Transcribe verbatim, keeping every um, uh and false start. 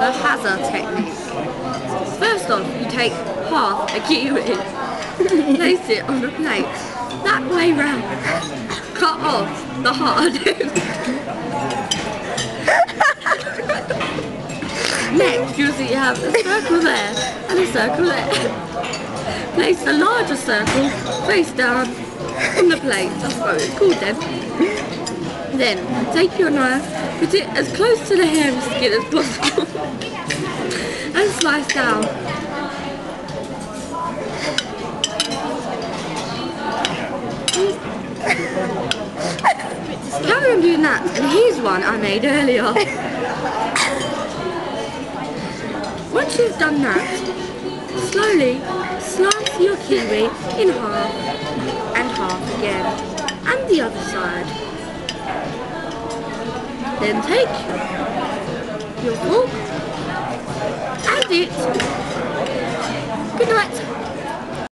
the Hazza Technique. First off, you take half a kiwi, place it on the plate, that way round, cut off the hard end. Next, you'll see you have a circle there and a circle there. Place the larger circle face down on the plate, that's what it's called then. Then, take your knife, put it as close to the hairy skin as possible and slice down. Carry on doing that, and here's one I made earlier. Once you've done that, slowly slice your kiwi in half and half again, and the other side. Then take your fork and it. Good night.